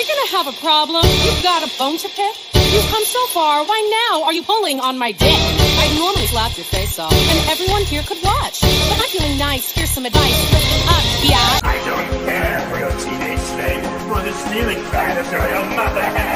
we're gonna have a problem. You've got a bone to pick. You've come so far, why now are you pulling on my dick? I'd normally slap your face off, and everyone here could watch. But I'm feeling nice, here's some advice. Listen up, yeah. I don't care for your teenage slave, for the stealing fantasy of your mother.